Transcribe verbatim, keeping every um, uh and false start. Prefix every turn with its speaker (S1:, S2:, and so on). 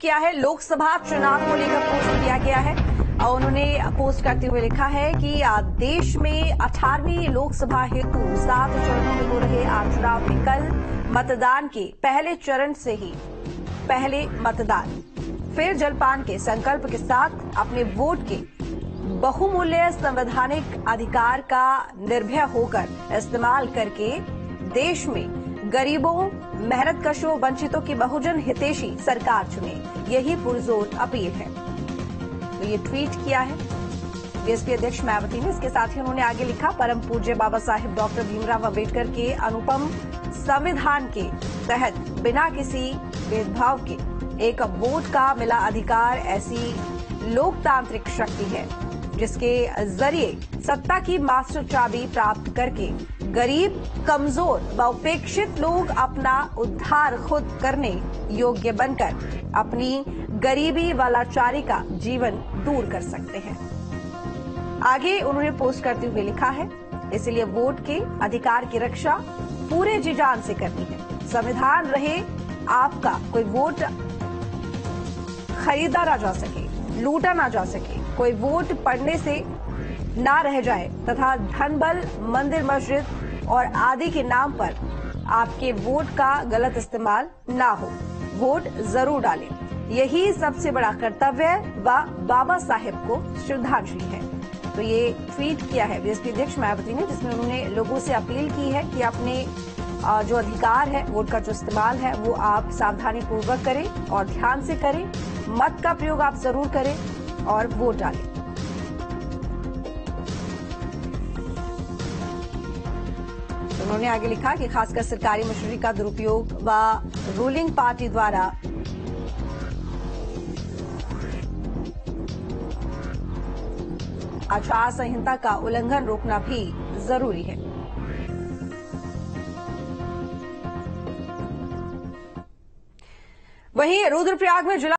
S1: किया है। लोकसभा चुनाव को लेकर पोस्ट किया गया है और उन्होंने पोस्ट करते हुए लिखा है कि देश में अठारहवीं लोकसभा हेतु सात चरणों में हो रहे आज चुनाव में कल मतदान के पहले चरण से ही पहले मतदान, फिर जलपान के संकल्प के साथ अपने वोट के बहुमूल्य संवैधानिक अधिकार का निर्भय होकर इस्तेमाल करके देश में गरीबों, मेहनतकशों, वंचितों की बहुजन हितैषी सरकार चुने, यही पुरजोर अपील है। तो ये ट्वीट किया है बीएसपी अध्यक्ष मायावती ने। इसके साथ ही उन्होंने आगे लिखा, परम पूज्य बाबा साहेब डॉक्टर भीमराव अम्बेडकर के अनुपम संविधान के तहत बिना किसी भेदभाव के एक वोट का मिला अधिकार ऐसी लोकतांत्रिक शक्ति है जिसके जरिए सत्ता की मास्टर चाबी प्राप्त करके गरीब, कमजोर व उपेक्षित लोग अपना उद्धार खुद करने योग्य बनकर अपनी गरीबी व लाचारी का जीवन दूर कर सकते हैं। आगे उन्होंने पोस्ट करते हुए लिखा है, इसलिए वोट के अधिकार की रक्षा पूरे जी जान से करनी है। संविधान रहे आपका, कोई वोट खरीदा ना जा सके, लूटा ना जा सके, कोई वोट पड़ने से ना रह जाए तथा धन बल, मंदिर मस्जिद और आदि के नाम पर आपके वोट का गलत इस्तेमाल ना हो। वोट जरूर डालें, यही सबसे बड़ा कर्तव्य व बाबा साहेब को श्रद्धांजलि है। तो ये ट्वीट किया है बीएसपी अध्यक्ष मायावती ने, जिसमें उन्होंने लोगों से अपील की है कि अपने जो अधिकार है, वोट का जो इस्तेमाल है, वो आप सावधानी पूर्वक करें और ध्यान से करें। मत का प्रयोग आप जरूर करें और वोट डालें। तो उन्होंने आगे लिखा कि खासकर सरकारी मशीनरी का दुरुपयोग व रूलिंग पार्टी द्वारा आचार संहिता का उल्लंघन रोकना भी जरूरी है। वहीं रुद्रप्रयाग में जिला